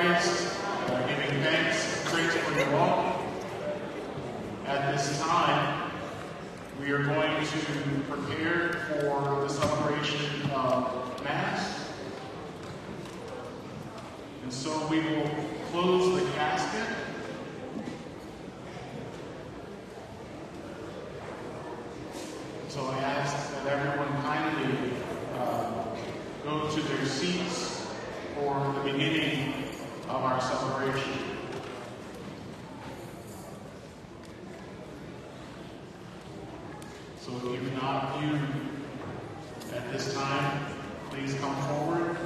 Christ, giving thanks and praise for you all. At this time, we are going to prepare for the celebration of Mass. And so we will close the casket. So I ask that everyone kindly go to their seats for the beginning of our celebration. So if you've not viewed at this time, please come forward.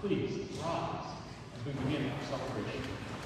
Please rise as we begin our celebration.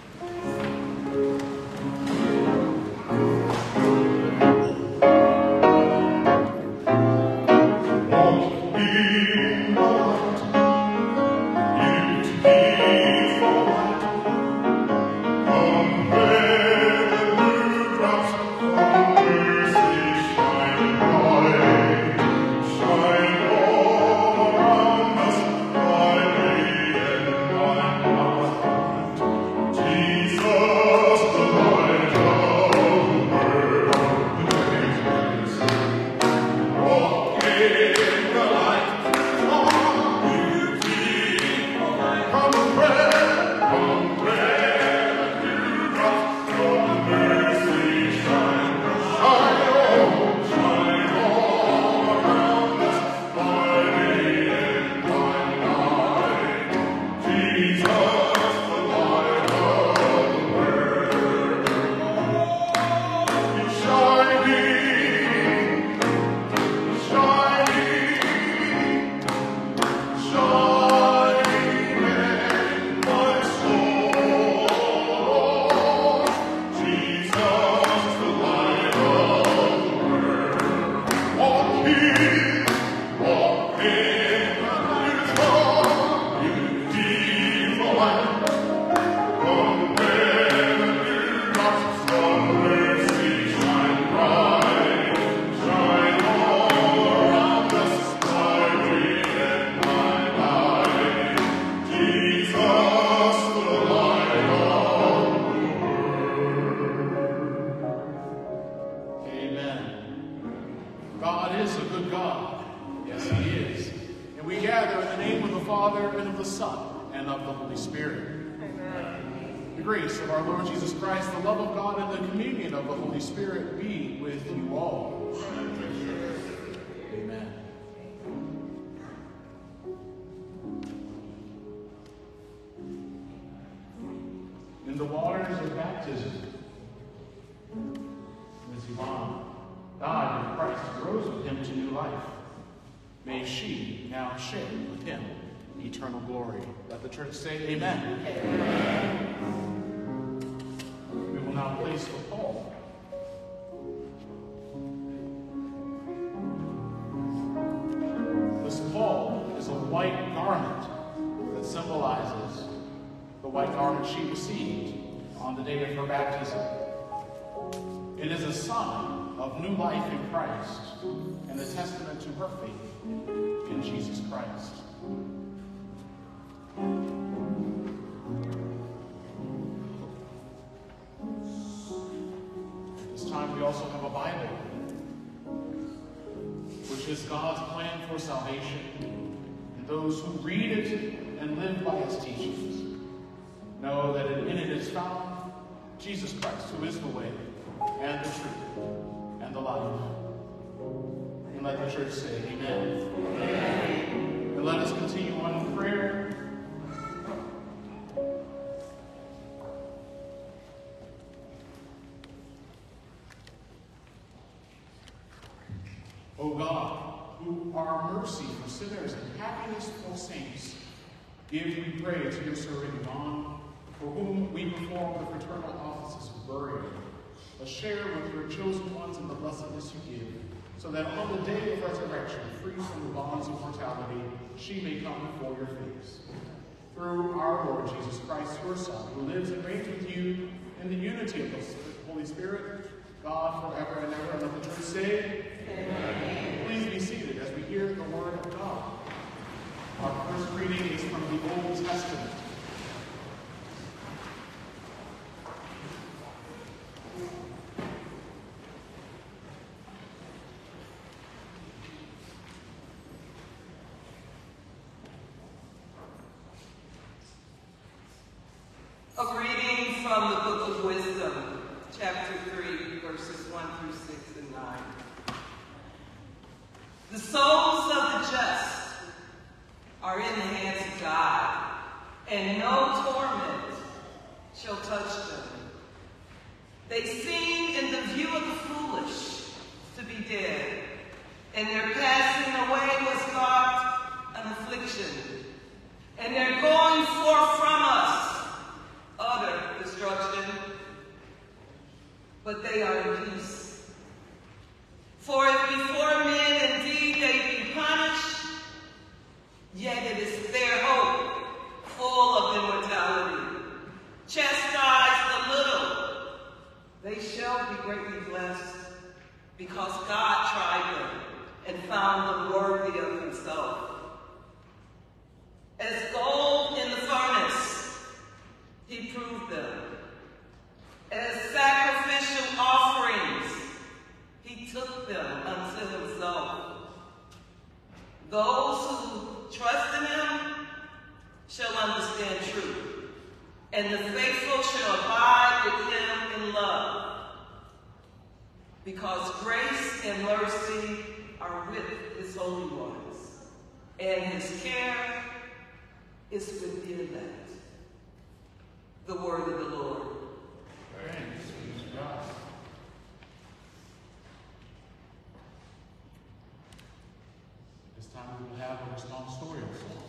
In the waters of baptism, Ms. Yvonne died with Christ, rose with him to new life. May she now share with him eternal glory. Let the church say amen. Amen. We will now place the pall. This pall is a white garment that symbolizes the white garment she received on the day of her baptism. It is a sign of new life in Christ and a testament to her faith in Jesus Christ. This time we also have a Bible, which is God's plan for salvation, and those who read it and live by its teachings know that in it is found Jesus Christ, who is the way and the truth and the life. And let the church say amen. Amen. And let us continue on in prayer. O God, who are mercy for sinners and happiness for saints, give, we pray, to your servant Yvonne, for whom we perform the fraternal offices of burial, a share with your chosen ones in the blessedness you give, so that on the day of resurrection, free from the bonds of mortality, she may come before your face. Through our Lord Jesus Christ, your Son, who lives and reigns with you in the unity of the Holy Spirit, God, forever and ever. And let the church say, amen. Please be seated as we hear the word of God. Our first reading is from the Old Testament. A reading from the Book of Wisdom, chapter 3, verses 1 through 6 and 9. The souls of the just are in the hands of God, and no torment shall touch them. They seem in the view of the foolish to be dead, and their passing away was thought an affliction, and they're going forth from us, utter destruction, but they are in peace. For if before men indeed they be punished, yet it is their hope, full of immortality. Chastise the little, they shall be greatly blessed, because God tried them and found them worthy of himself. As gold in the furnace, he proved them. As sacrificial offerings, he took them unto himself. Those who trust in him shall understand truth, and the faithful shall abide with him in love. Because grace and mercy are with his holy ones, and his care is with the elect. The word of the Lord. Thanks be to God. This time we will have a responsorial song.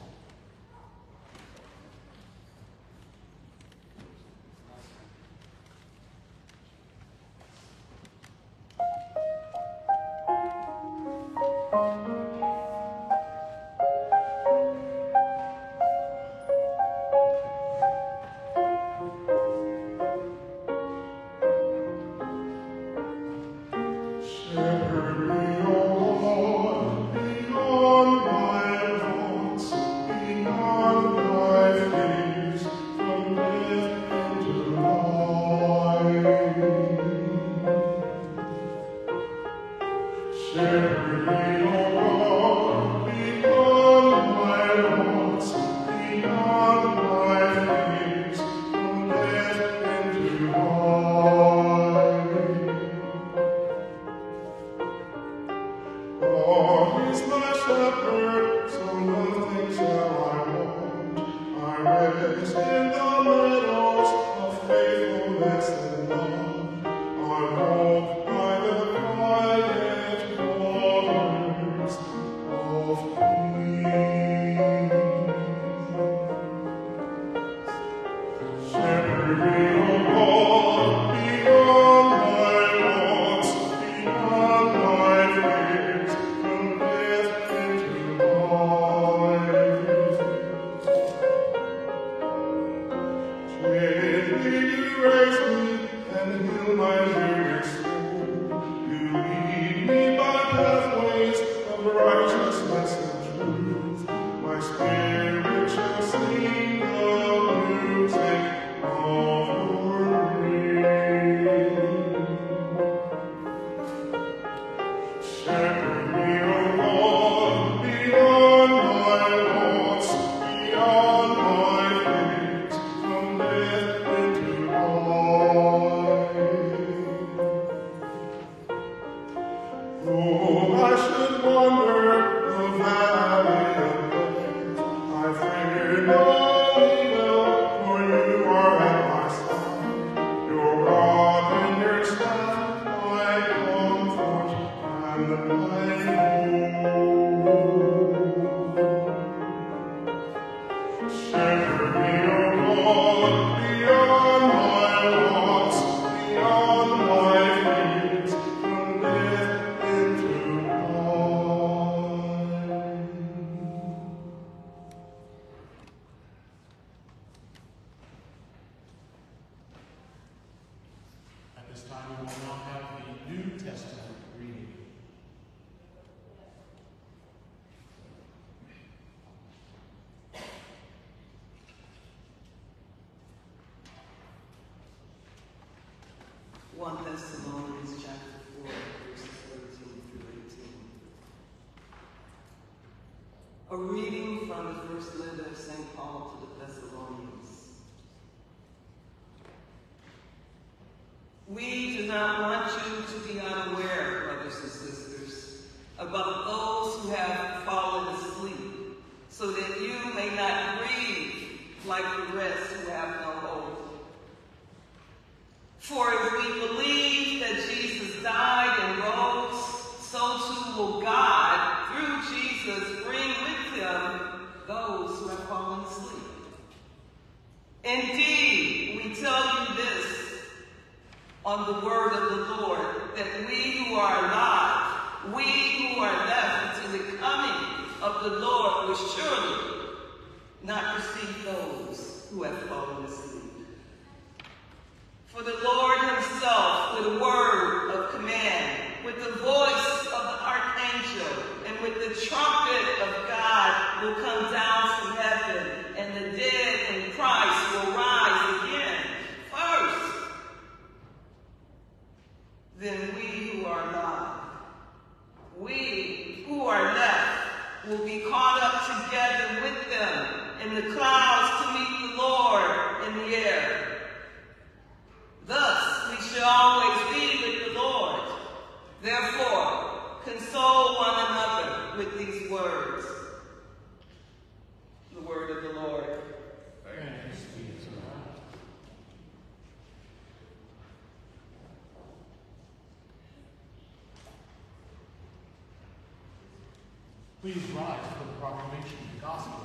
Thessalonians chapter 4, verses 13 through 18. A reading from the first letter of St. Paul to the Thessalonians. We do not want you to be unaware, brothers and sisters, about those who have fallen asleep, so that you may not grieve like the rest who have no hope. For if we believe that Jesus died and rose, so too will God, through Jesus, bring with him those who have fallen asleep. Indeed, we tell you this on the word of the Lord, that we who are alive, we who are left until the coming of the Lord will surely not precede those who have fallen asleep. For the Lord himself, with a word of command, with the voice of the archangel, and with the trumpet of God will come down from heaven, and the dead in Christ will rise again first. Then we who are alive, we who are left, will be caught up together with them in the clouds to meet the Lord in the air. Thus we shall always be with the Lord. Therefore, console one another with these words. The word of the Lord. Thanks be to God. Please rise for the proclamation of the gospel.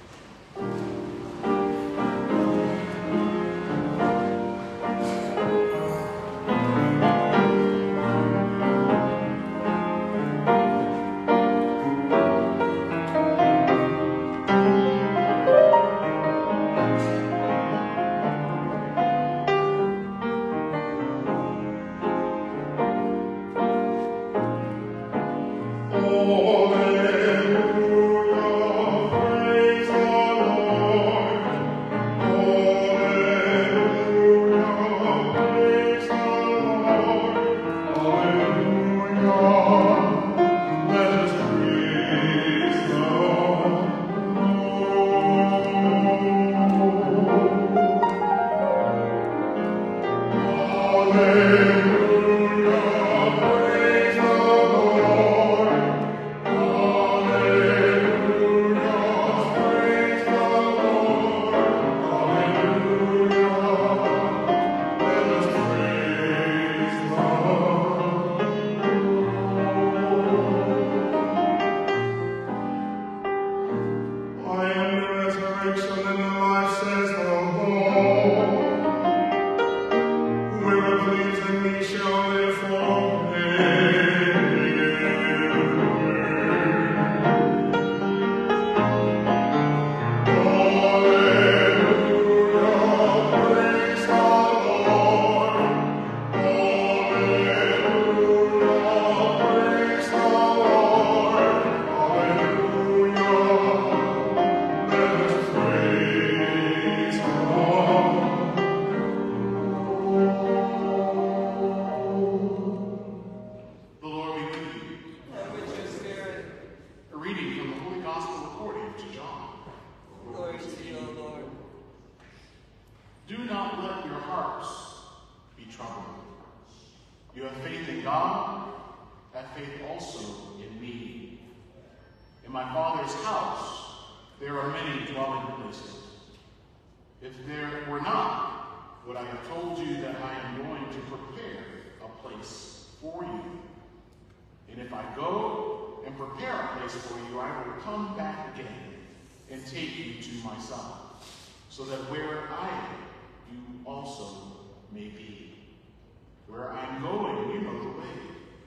So that where I am, you also may be. Where I am going, you know the way.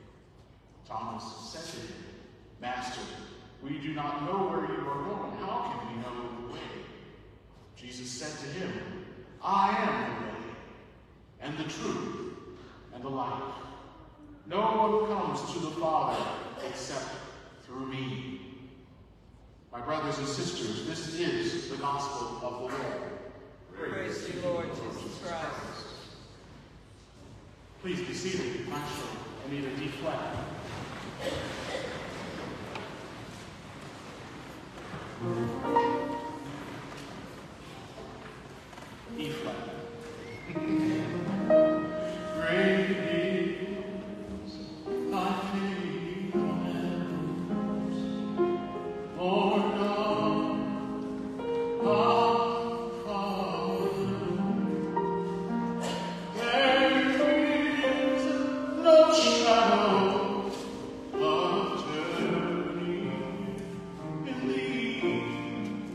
Thomas said to him, Master, we do not know where you are going. How can we know the way? Jesus said to him, I am the way, and the truth, and the life. No one comes to the Father except through me. My brothers and sisters, this is the gospel of the Lord. Praise to you, Lord Jesus Christ. Please be seated, Maestro, and either D flat. E flat. Great is thy faithfulness, Lord God, our Father. There is no shadow of turning in thee.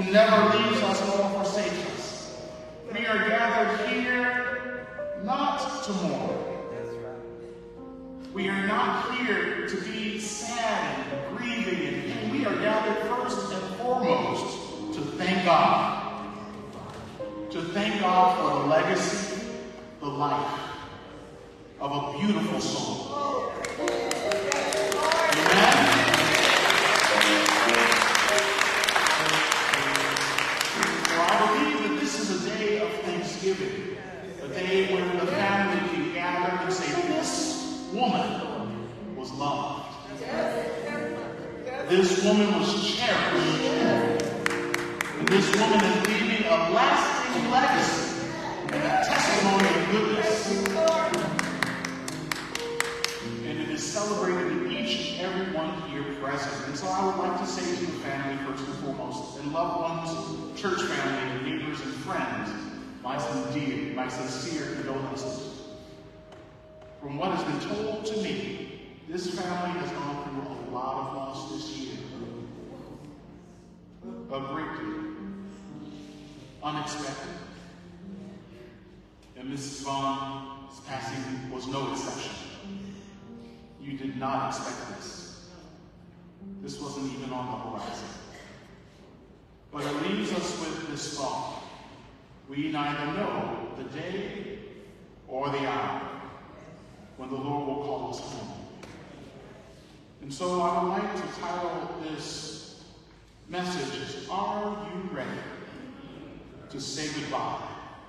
who never leaves us nor forsakes us. We are gathered here not to mourn. We are not here to be sad and grieving and pain. We are gathered first and foremost to thank God. To thank God for the legacy, the life of a beautiful soul. Amen? So I believe that this is a day of thanksgiving. A day when the family can gather and say, this woman was loved. This woman was cherished. And this woman is leaving a lasting legacy and a testimony of goodness. And it is celebrated in each and every one here present. And so I would like to say to the family, first and foremost, and loved ones, church family, and neighbors and friends, my sincere condolences. From what has been told to me, this family has gone through a lot of loss this year. A great deal. Unexpected. And Mrs. Yvonne's passing was no exception. You did not expect this. This wasn't even on the horizon. But it leaves us with this thought. We neither know the day or the hour when the Lord will call us home. And so I would like to title this message, Are You Ready to Say Goodbye?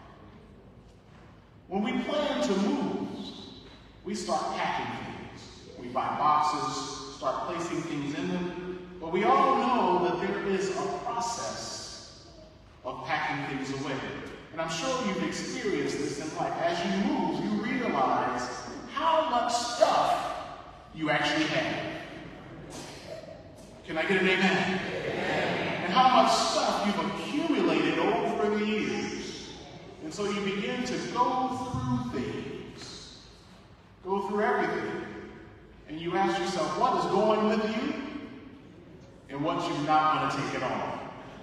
When we plan to move, we start packing things. We buy boxes, start placing things in them, but we all know that there is a process of packing things away. And I'm sure you've experienced this in life. As you move, you realize how much stuff you actually have. Can I get an amen? Amen. And how much stuff you've accumulated over the years. And so you begin to go through things. Go through everything. And you ask yourself, what is going with you? And what you're not going to take it on.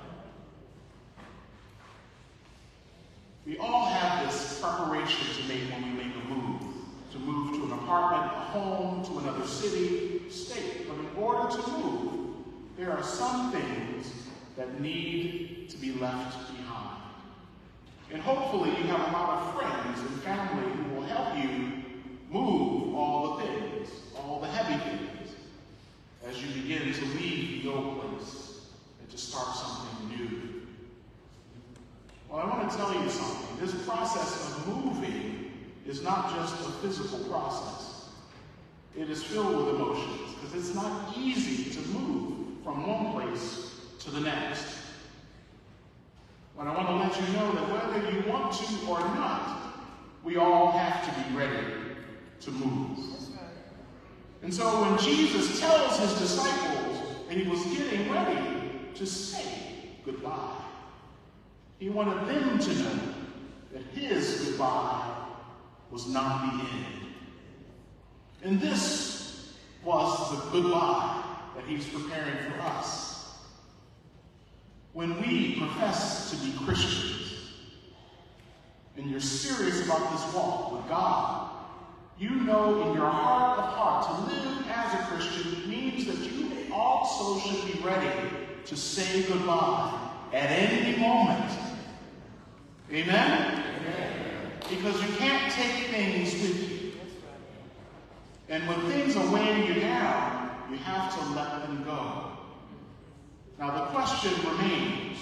We all have this preparation to make when we make a move. To move to an apartment, a home, to another city, state. But in order to move, there are some things that need to be left behind. And hopefully you have a lot of friends and family who will help you move all the things, all the heavy things, as you begin to leave the old place and to start something new. Well, I want to tell you something. This process of moving is not just a physical process. It is filled with emotions, because it's not easy to move from one place to the next. But I want to let you know that whether you want to or not, we all have to be ready to move. And so when Jesus tells his disciples that he was getting ready to say goodbye, he wanted them to know that his goodbye was not the end. And this was the goodbye that he's preparing for us. When we profess to be Christians, and you're serious about this walk with God, you know in your heart of heart to live as a Christian means that you also should be ready to say goodbye at any moment. Amen? Amen. Because you can't take things with you. And when things are weighing you down, you have to let them go. Now the question remains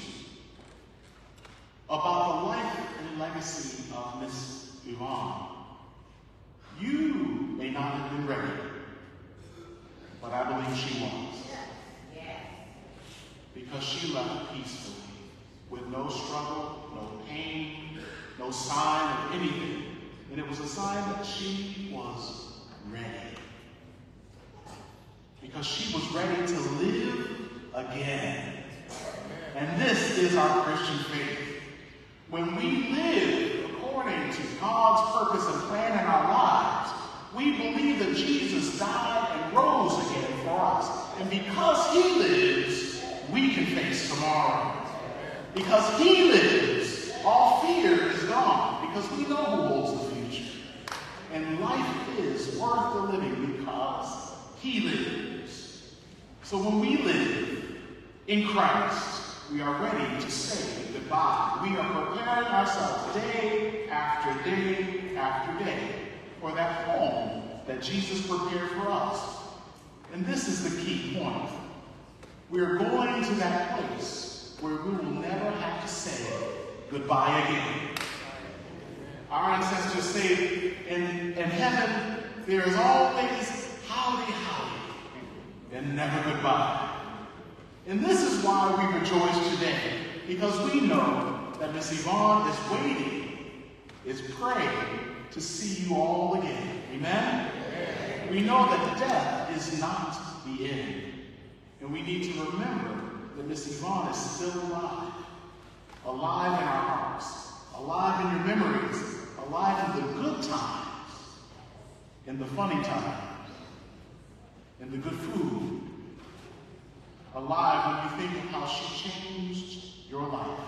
about the life and legacy of Miss Yvonne. You may not have been ready, but I believe she was. Because she left peacefully, with no struggle, no pain, no sign of anything. And it was a sign that she was ready. Because she was ready to live again. And this is our Christian faith. When we live according to God's purpose and plan in our lives, we believe that Jesus died and rose again for us. And because he lives, we can face tomorrow. Because he lives, all fear is gone, because we know who holds the future. And life is worth the living because he lives. So when we live in Christ, we are ready to say goodbye. We are preparing ourselves day after day after day for that home that Jesus prepared for us. And this is the key point. We're going to that place where we will never have to say goodbye again. Our ancestors say in heaven, there is always howdy, howdy, and never goodbye. And this is why we rejoice today, because we know that Miss Yvonne is waiting, is praying to see you all again. Amen? Amen. We know that death is not the end. And we need to remember that Miss Yvonne is still alive. Alive in our hearts. Alive in your memories. Alive in the good times. In the funny times. In the good food. Alive when you think of how she changed your life.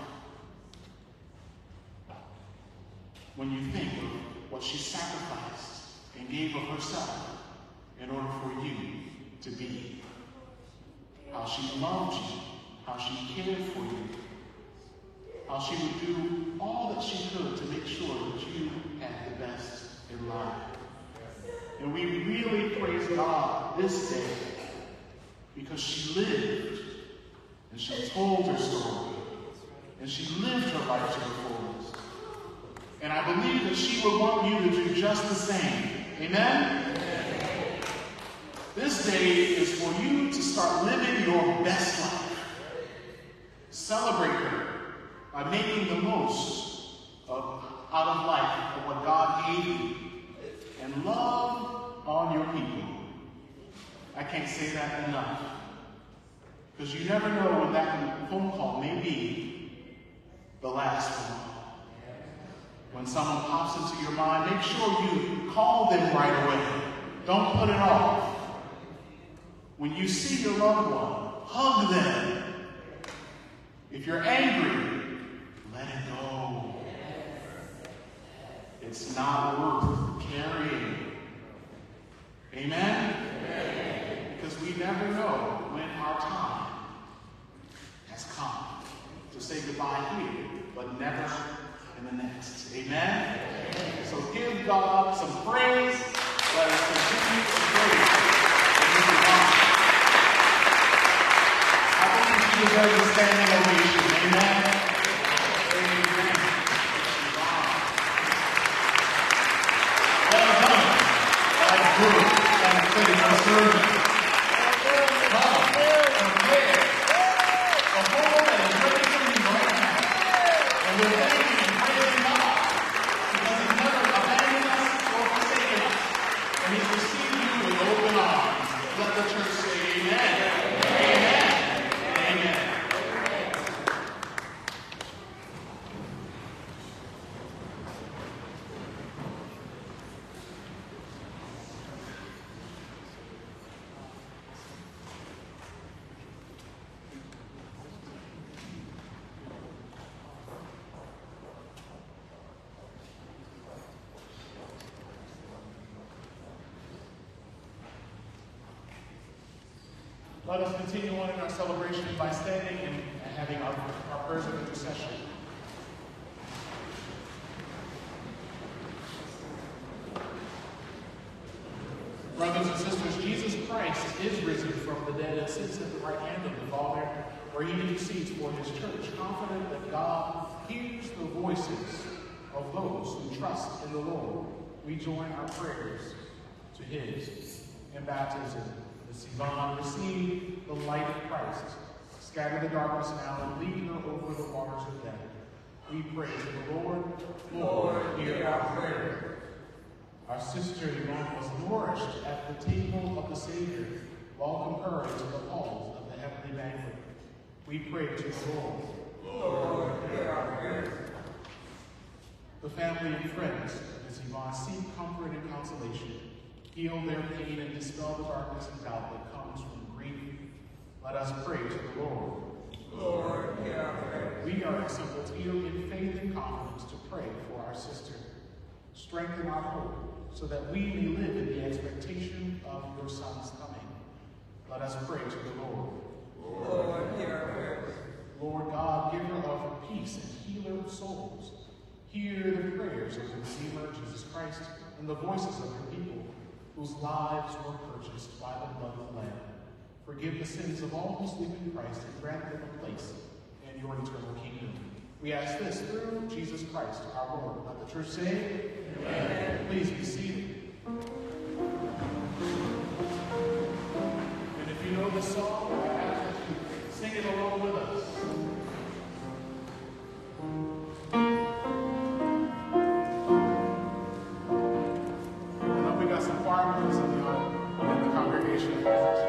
When you think of what she sacrificed and gave of herself in order for you to be. How she loved you, how she cared for you, how she would do all that she could to make sure that you had the best in life. And we really praise God this day because she lived and she told her story and she lived her life to the fullest. And I believe that she would want you to do just the same. Amen? Amen. This day is for you to start living your best life. Celebrate her by making the most out of life of what God gave you. And love on your people. I can't say that enough. Because you never know when that phone call may be the last one. When someone pops into your mind, make sure you call them right away. Don't put it off. When you see your loved one, hug them. If you're angry, let it go. It's not worth carrying. Amen? Amen? Because we never know when our time has come to say goodbye here, but never in the next. Amen? Amen? So give God some praise. Let us continue to praise. I believe she deserves a standing ovation. Amen? Amen. Well done. Like good and faithful servant. Come, prepare. The whole that is ready for you right now. And we're thanking and praising God because He's never abandoned us or forsaken us. And He's received you with open arms. Let the church say amen. Amen. Amen. Let us continue on in our celebration by standing and having our prayers of intercession. Brothers and sisters, Jesus Christ is risen from the dead and sits at the right hand of the Father, where he intercedes for his church, confident that God hears the voices of those who trust in the Lord. We join our prayers to his. In baptism, Miss Yvonne, receive the light of Christ. Scatter the darkness now and lead her over the waters of death. We pray to the Lord. Lord, hear our prayer. Our sister Yvonne was nourished at the table of the Savior. Welcome her into the halls of the heavenly banquet. We pray to the Lord. Lord, hear our prayer. The family and friends of Miss Yvonne seek comfort and consolation. Heal their pain and dispel the darkness and doubt that comes from grief. Let us pray to the Lord. Lord, hear our prayers. We are assembled here in faith and confidence to pray for our sister. Strengthen our hope so that we may live in the expectation of your Son's coming. Let us pray to the Lord. Lord, hear our prayers. Lord God, giver of peace and healer of souls, hear the prayers of the Redeemer, Jesus Christ, and the voices of your people, whose lives were purchased by the blood of the Lamb. Forgive the sins of all who sleep in Christ and grant them a place in your eternal kingdom. We ask this through Jesus Christ, our Lord. Let the church say, Amen. Please be seated. And if you know this song, I ask that you sing it along with us. I know we got some choir members in the congregation.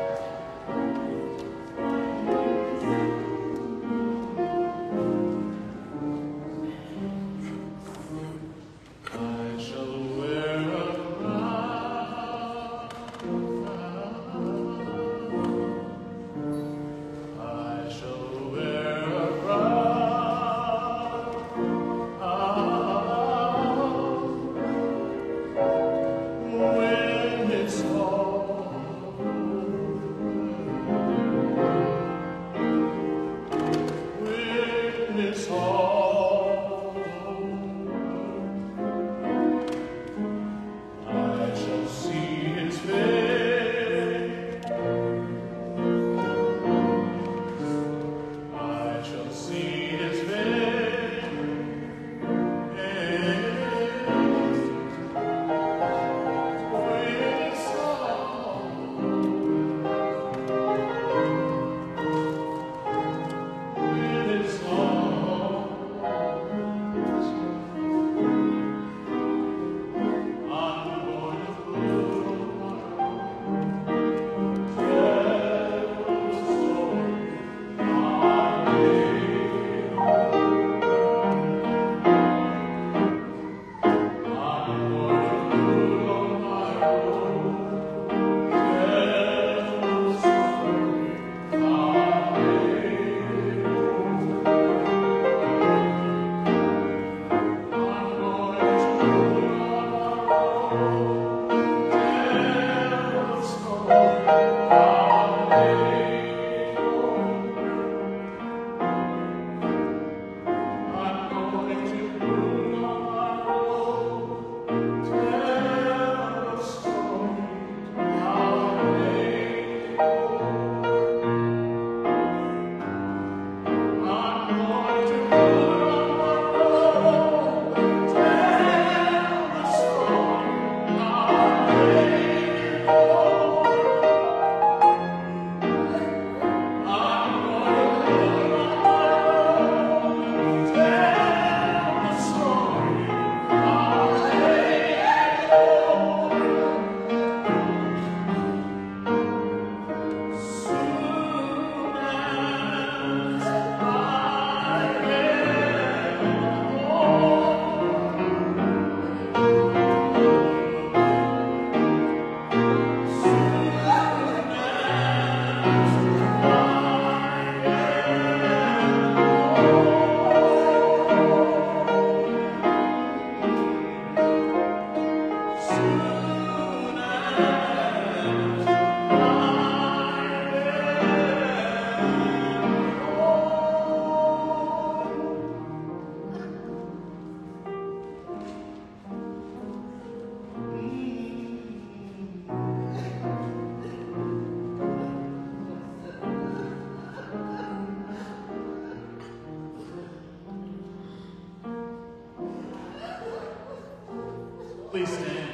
Please stand.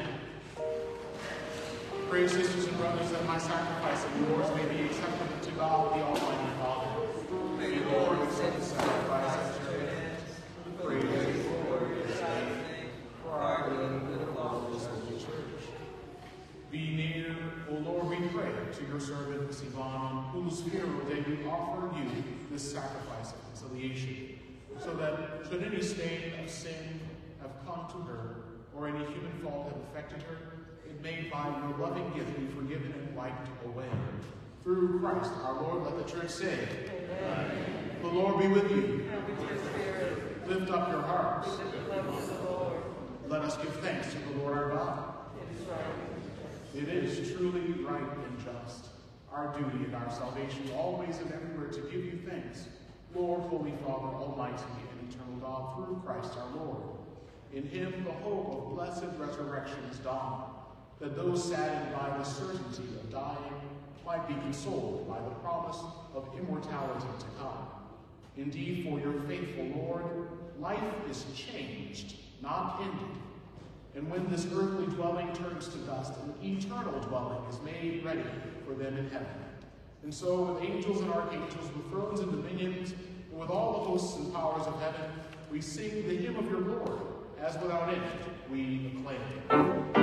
Pray, sisters and brothers, that my sacrifice and yours may be acceptable to God, the Almighty Father. May the Lord accept the sacrifice at your hands. Praise the Lord, his name, for our good and good of all this holy church. Be near, O Lord, we pray, to your servant, Miss Yvonne, whose funeral day we offer you this sacrifice of conciliation, so that should any stain of sin have come to her, or any human fault have affected her, it may by your loving gift be forgiven and wiped away. Through Christ our Lord, let the church say, Amen. The Lord be with you. And with your spirit. Lift up your hearts. We lift them up to the Lord. Let us give thanks to the Lord our God. It is right. It is truly right and just, our duty and our salvation, always and everywhere to give you thanks, Lord, Holy Father, Almighty and eternal God, through Christ our Lord. In him the hope of blessed resurrection is dawned, that those saddened by the certainty of dying might be consoled by the promise of immortality to come. Indeed, for your faithful Lord, life is changed, not ended. And when this earthly dwelling turns to dust, an eternal dwelling is made ready for them in heaven. And so, with angels and archangels, with thrones and dominions, and with all the hosts and powers of heaven, we sing the hymn of your Lord, as without end we acclaim.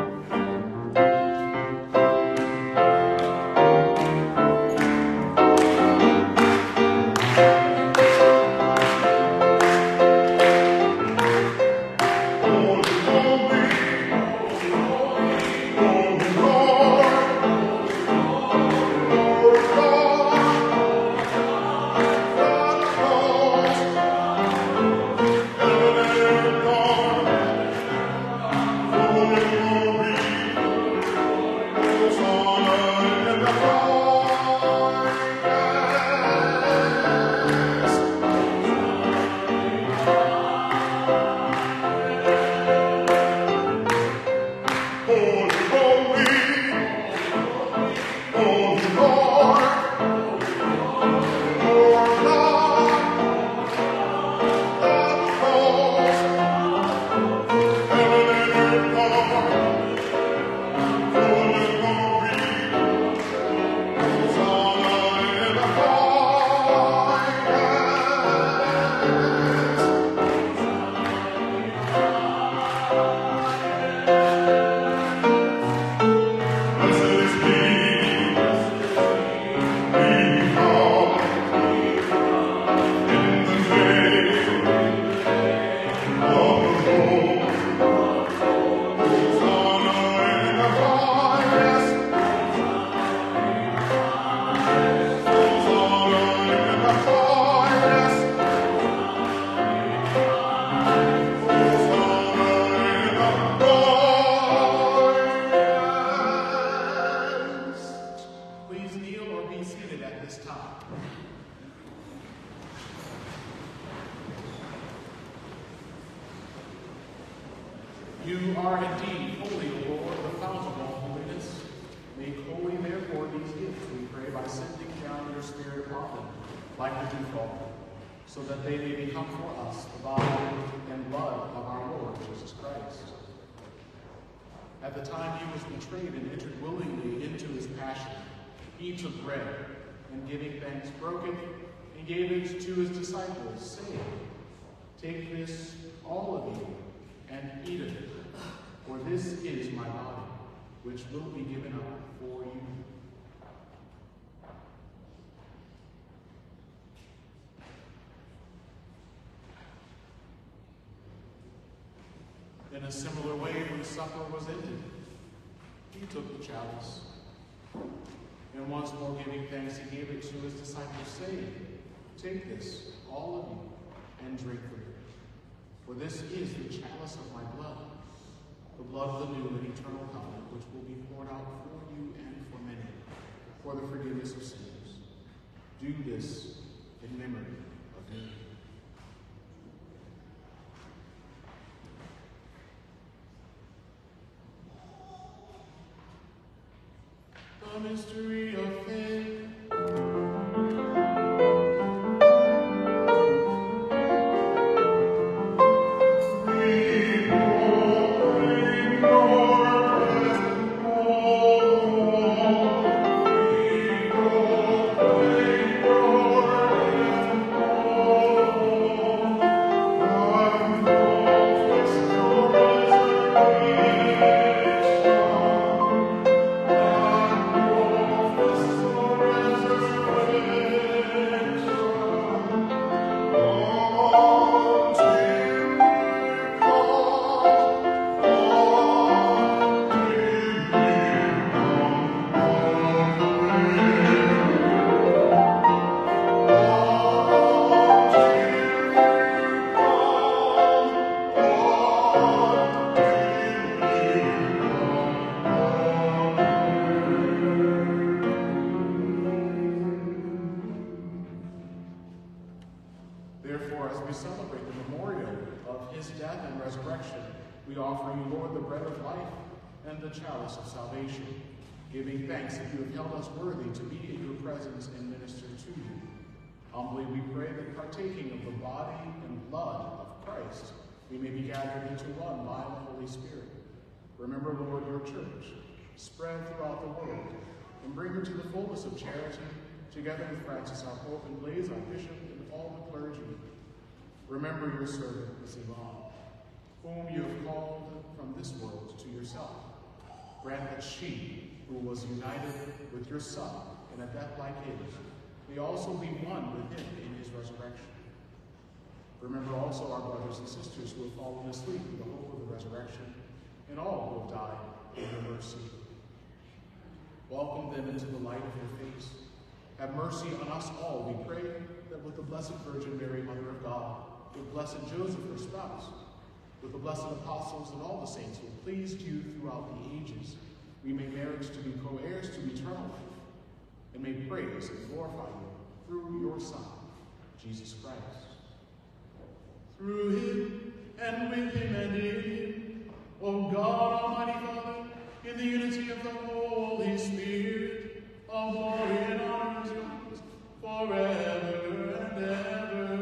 You are indeed holy, O Lord, the fountain of all holiness. Make holy, therefore, these gifts, we pray, by sending down your Spirit upon them, like the dewfall, so that they may become for us the body and blood of our Lord Jesus Christ. At the time he was betrayed and entered willingly into his passion, he took bread, and giving thanks, broke it, and gave it to his disciples, saying, "Take this, all of you, and eat of it, for this is my body, which will be given up for you." In a similar way, when supper was ended, he took the chalice, and once more giving thanks, he gave it to his disciples, saying, "Take this, all of you, and drink from it. For this is the chalice of my blood, the blood of the new and eternal covenant, which will be poured out for you and for many, for the forgiveness of sins. Do this in memory of me." The mystery of faith. death and resurrection, we offer you, Lord, the bread of life and the chalice of salvation, giving thanks that you have held us worthy to be in your presence and minister to you. Humbly we pray that partaking of the body and blood of Christ, we may be gathered into one by the Holy Spirit. Remember, Lord, your church, spread throughout the world, and bring her to the fullness of charity, together with Francis our Pope and Blaise our Bishop and all the clergy. Remember your servant, Miss Yvonne, whom you have called from this world to yourself. Grant that she, who was united with your Son in a death like his, may also be one with him in his resurrection. Remember also our brothers and sisters who have fallen asleep in the hope of the resurrection, and all who have died in your mercy. Welcome them into the light of your face. Have mercy on us all, we pray, that with the Blessed Virgin Mary, Mother of God, with Blessed Joseph, her spouse, with the blessed apostles and all the saints who have pleased you throughout the ages, we may merit to be co-heirs to eternal life, and may praise and glorify you through your Son, Jesus Christ. Through him, and with him, and in him, O God, Almighty Father, in the unity of the Holy Spirit, all glory and honor is yours forever and ever.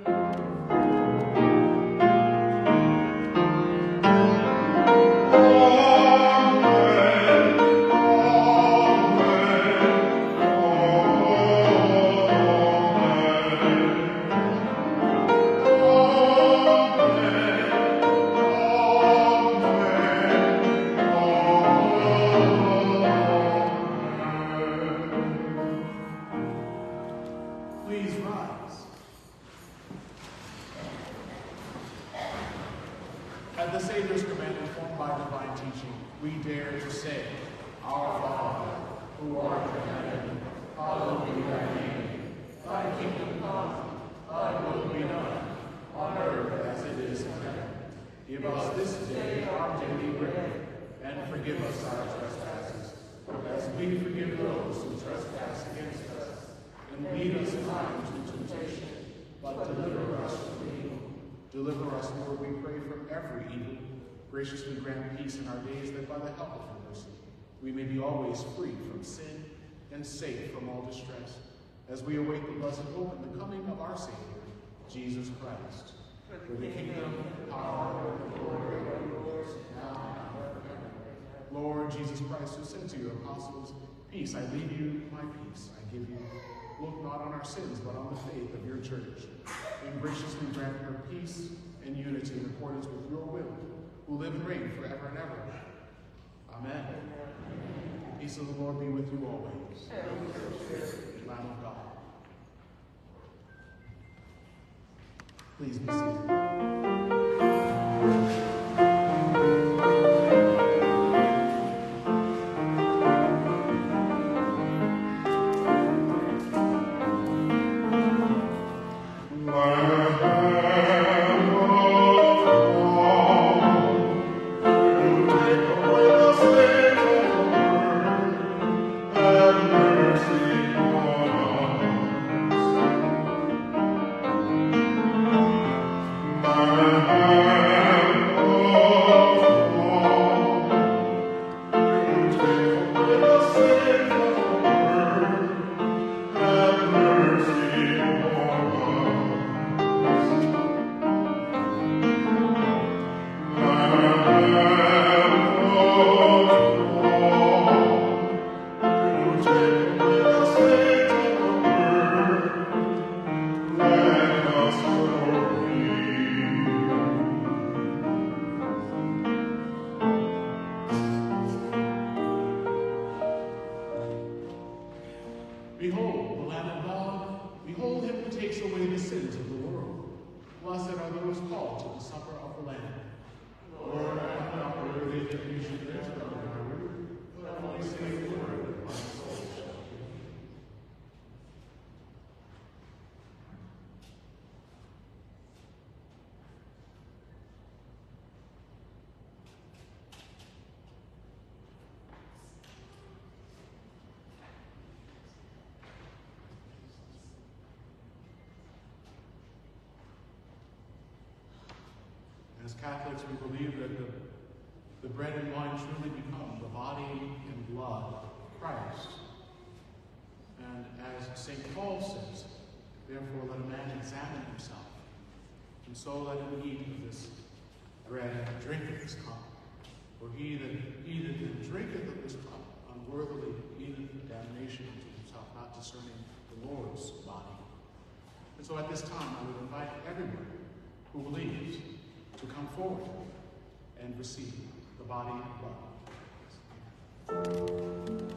At the Savior's command, informed by divine teaching, we dare to say, Our Father, who art in heaven, hallowed be thy name. Thy kingdom come, thy will be done, on earth as it is in heaven. Give us this day our daily bread, and forgive us our trespasses, as we forgive those who trespass against us. And lead us not into temptation, but deliver us from evil. Deliver us, Lord, we pray, from every evil. Graciously grant peace in our days, that by the help of your mercy we may be always free from sin and safe from all distress, as we await the blessed hope and the coming of our Savior, Jesus Christ. For the kingdom, the power, and the glory are yours, now and forever. Lord Jesus Christ, who said to your apostles, Peace I leave you, my peace I give you. Look not on our sins, but on the faith of your church, and graciously grant her peace and unity in accordance with your will, who live and reign forever and ever. Amen. The peace of the Lord be with you always. Lamb of God. Please be seated. As Catholics, we believe that the bread and wine truly become the body and blood of Christ. And as St. Paul says, therefore let a man examine himself, and so let him eat of this bread and drink of this cup. For he that eateth and drinketh of this cup unworthily eateth damnation unto himself, not discerning the Lord's body. And so at this time, I would invite everyone who believes to come forward and receive the body and blood.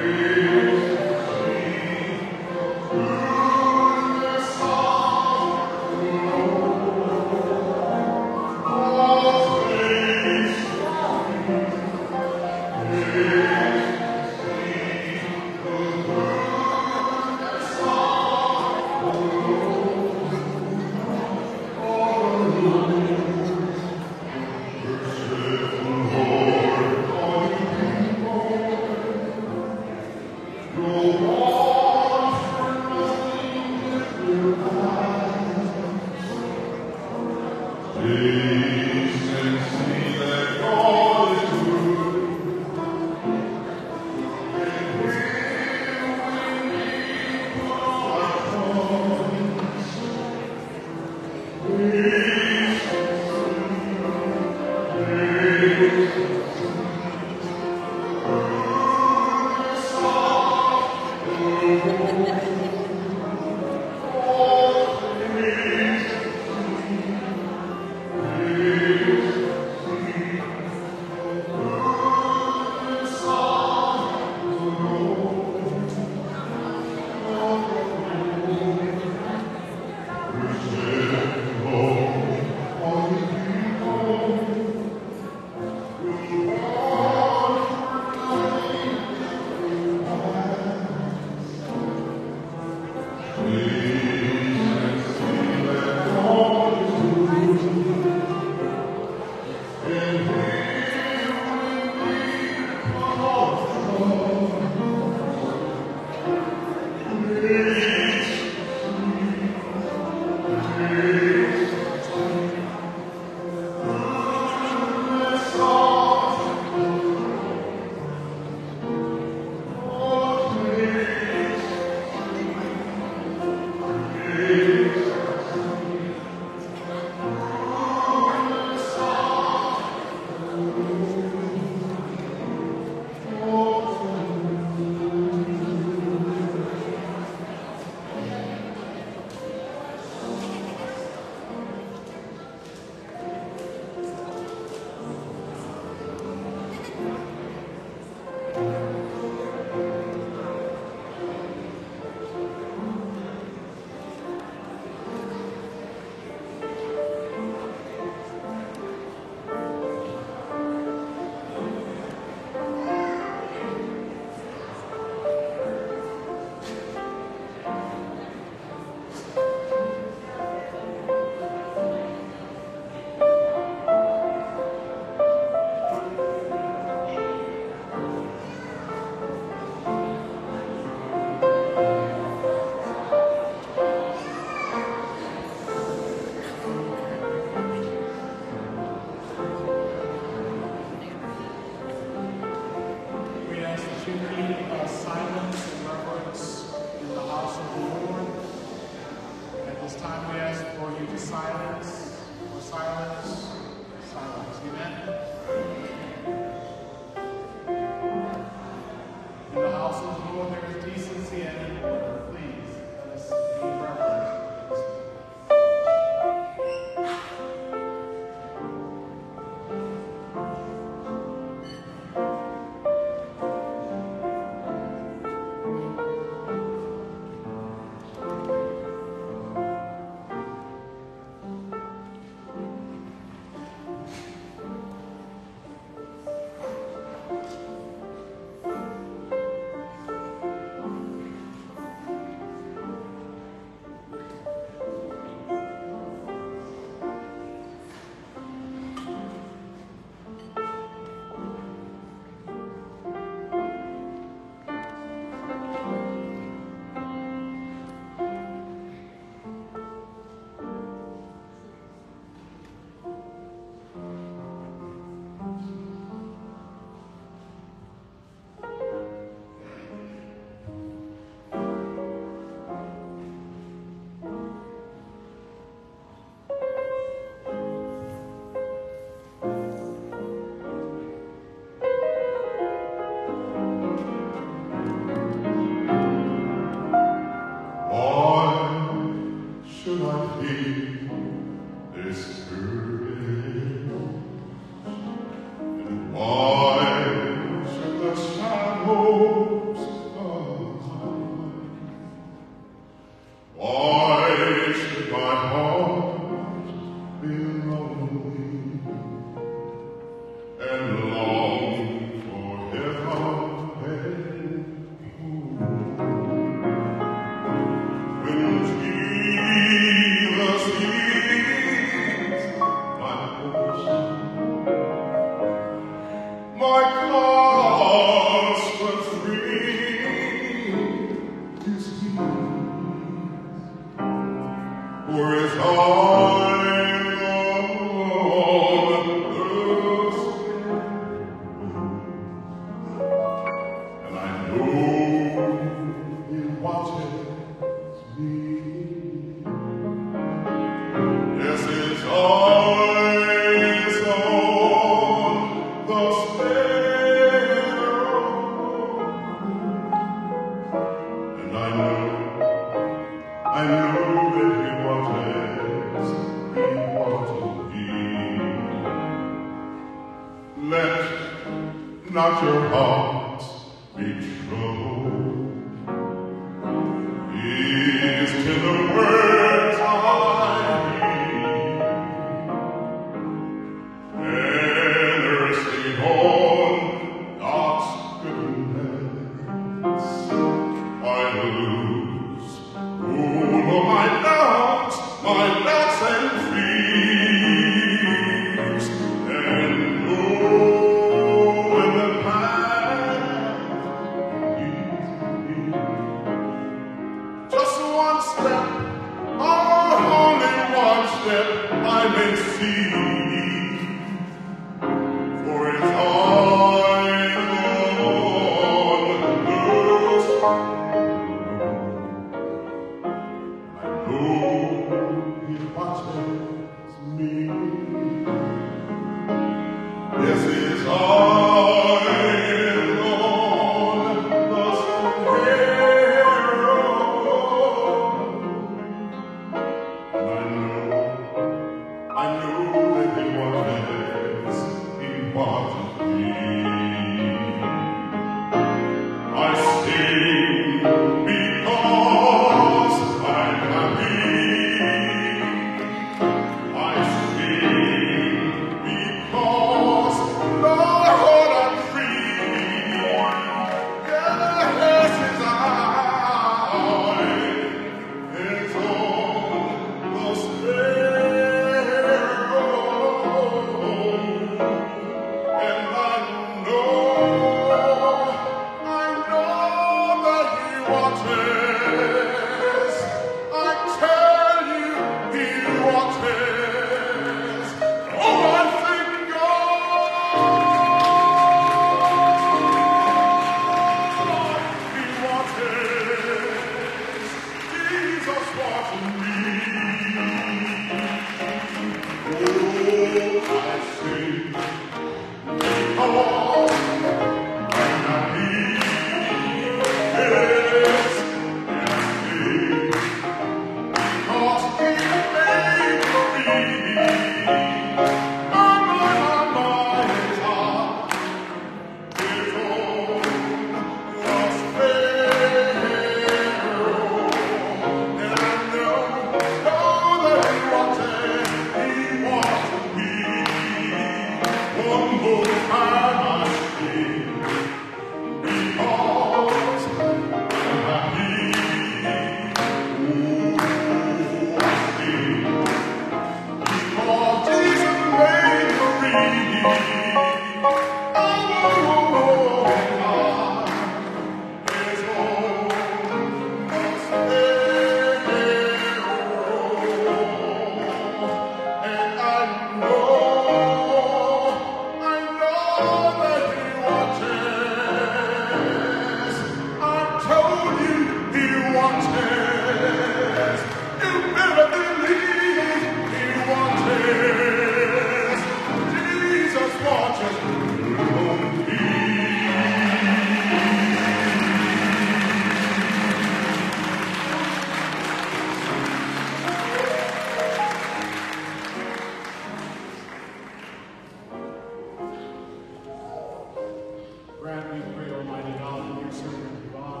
Grant, we pray, Almighty God, that your servant Yvonne,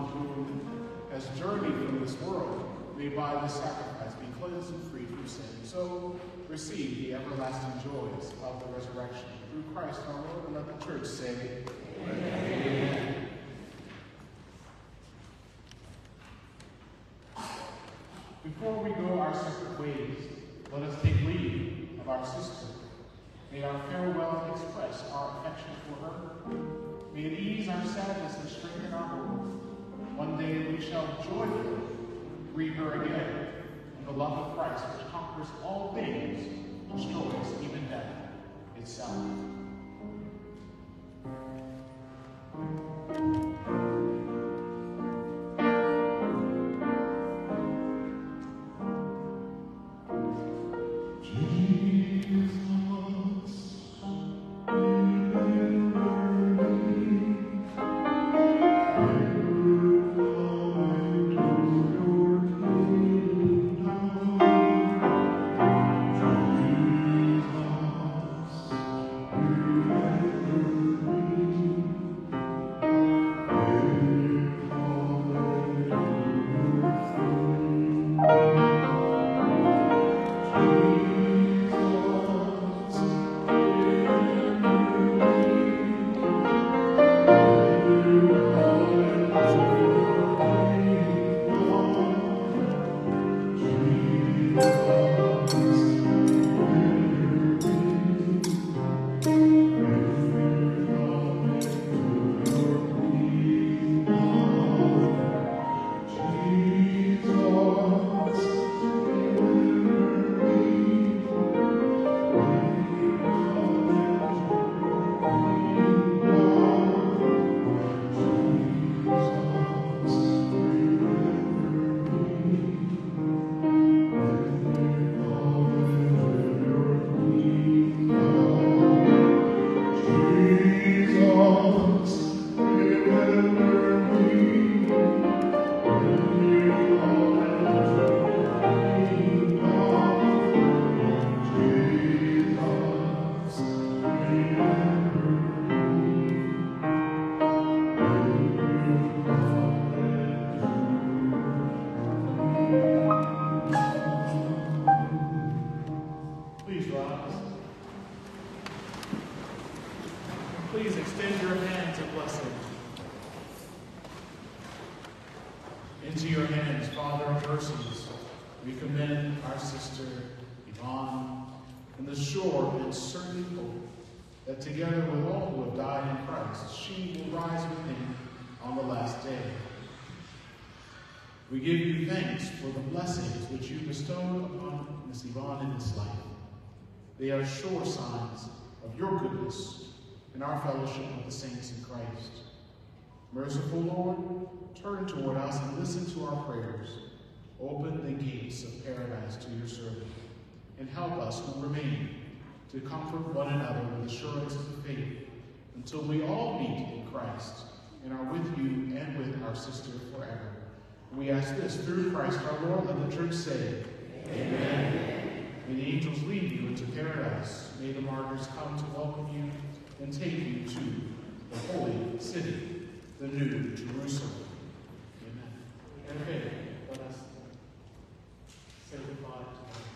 who has journeyed from this world, may by this sacrifice be cleansed and freed from sin. So receive the everlasting joys of the resurrection. Through Christ our Lord, and let the church say, Amen. Before we go our separate ways, let us take leave of our sister. May our farewell express our affection for her. May it ease our sadness and strengthen our hope. One day we shall joyfully greet her again, and the love of Christ, which conquers all things, destroys even death itself. Into your hands, Father of mercies, we commend our sister Yvonne and the sure and certain hope that together with all who have died in Christ, she will rise with him on the last day. We give you thanks for the blessings which you bestowed upon Miss Yvonne in this life. They are sure signs of your goodness and our fellowship with the saints in Christ. Merciful Lord, turn toward us and listen to our prayers. Open the gates of paradise to your servant, and help us who remain to comfort one another with assurances of faith until we all meet in Christ and are with you and with our sister forever. We ask this through Christ our Lord. Let the church say, Amen. May the angels lead you into paradise. May the martyrs come to welcome you and take you to the holy city, the new Jerusalem. Amen. And okay, let us say goodbye to our sister.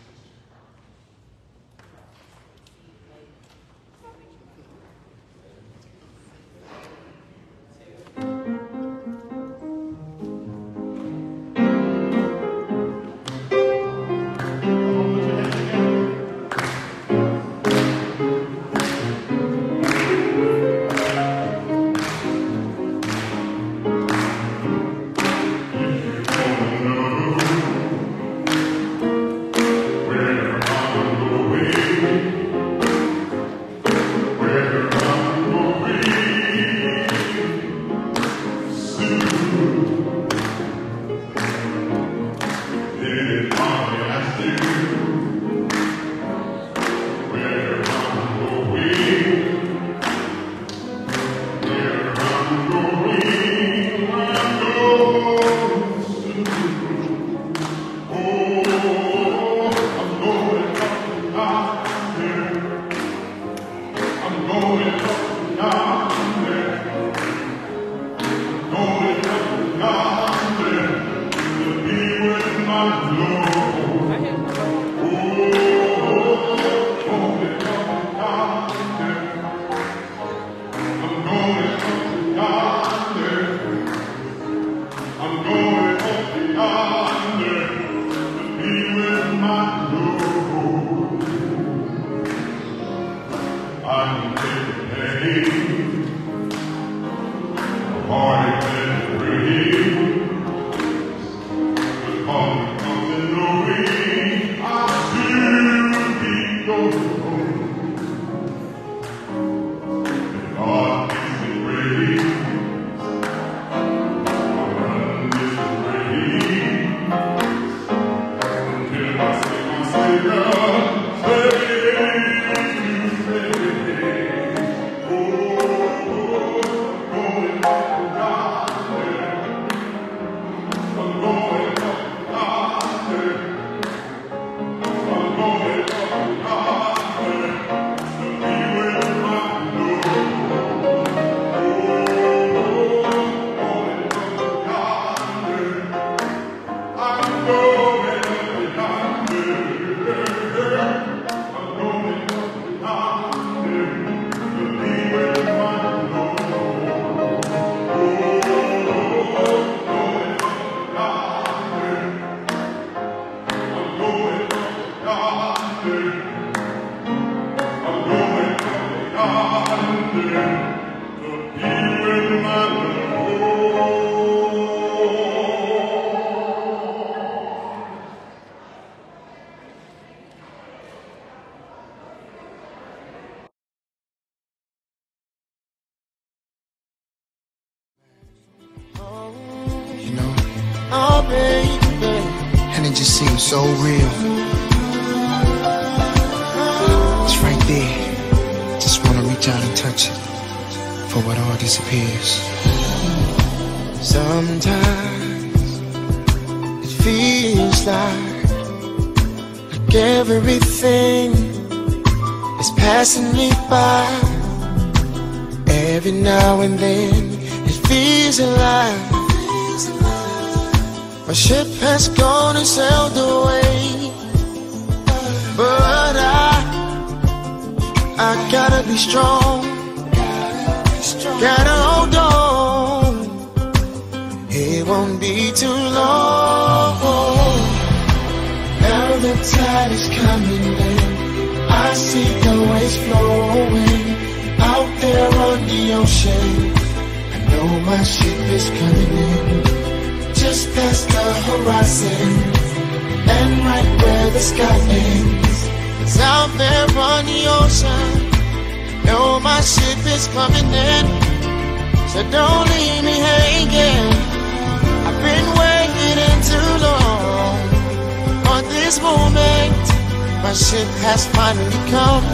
And it just seems so real. It's right there. Just wanna reach out and touch it for what all disappears. Sometimes it feels like everything is passing me by. Every now and then it feels alive. My ship has gone and sailed away, but I gotta be strong, gotta hold on. It won't be too long. Now the tide is coming in. I see the waves flowing out there on the ocean. I know my ship is coming in, just past the horizon, and right where the sky ends. It's out there on the ocean. I know my ship is coming in, so don't leave me hanging. I've been waiting too long for this moment. My ship has finally come.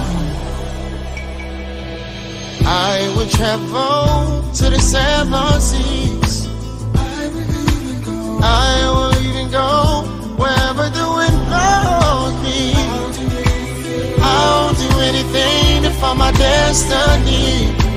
I will travel to the 7 seas. I will even go wherever the wind blows me. I'll do anything to find my destiny.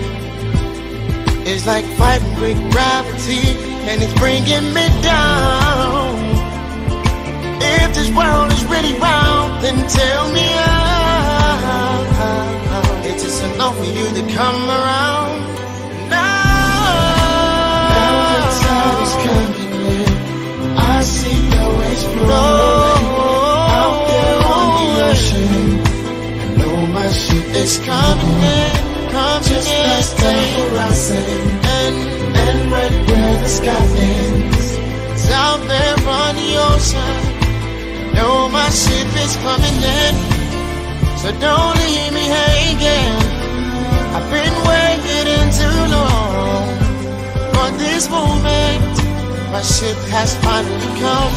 It's like fighting with gravity, and it's bringing me down. If this world is really round, then tell me how. It's just enough for you to come around. Now the tide is coming in. I see the waves flowing out there on the ocean. I know my ship is coming in, just past the horizon, and right where the sky ends. It's out there on the ocean. I know my ship is coming in, so don't leave me hanging. I've been waiting too long for this moment. My ship has finally come.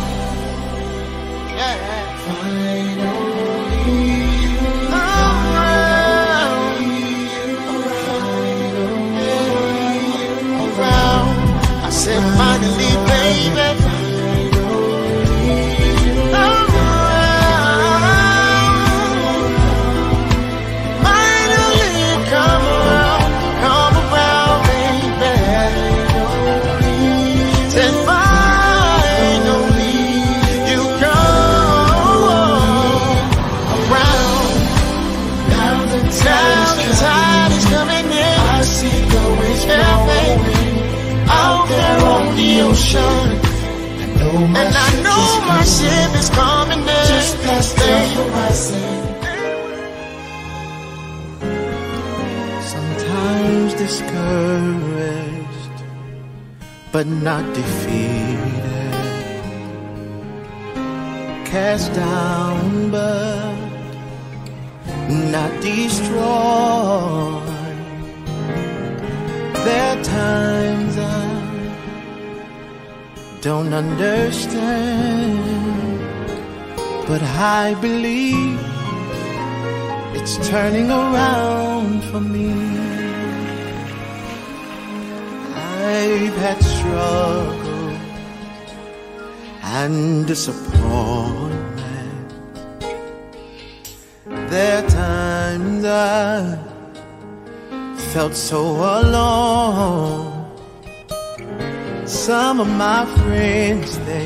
Yeah. I said finally, baby. And I know my ship is coming in, just past the horizon. Sometimes discouraged, but not defeated. Cast down, but not destroyed. There are times I don't understand, but I believe it's turning around for me. I've had struggle and disappointment. There are times I felt so alone. Some of my friends, they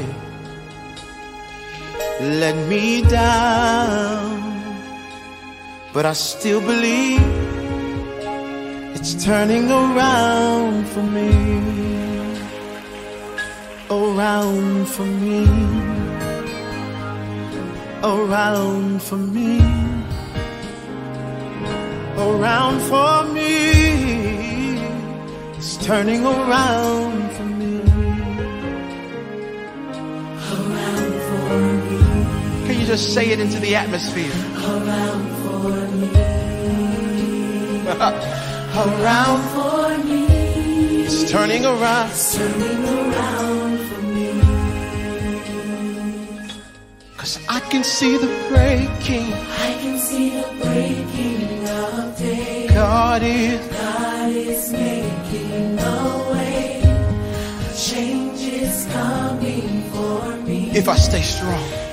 let me down, but I still believe it's turning around for me. Around for me. Around for me. Around for me. It's turning around for me. Can you just say it into the atmosphere? Around for me. Around for me. It's turning around. It's turning around for me. 'Cause I can see the breaking. I can see the breaking of day. God is making a way. Change is coming for me. If I stay strong.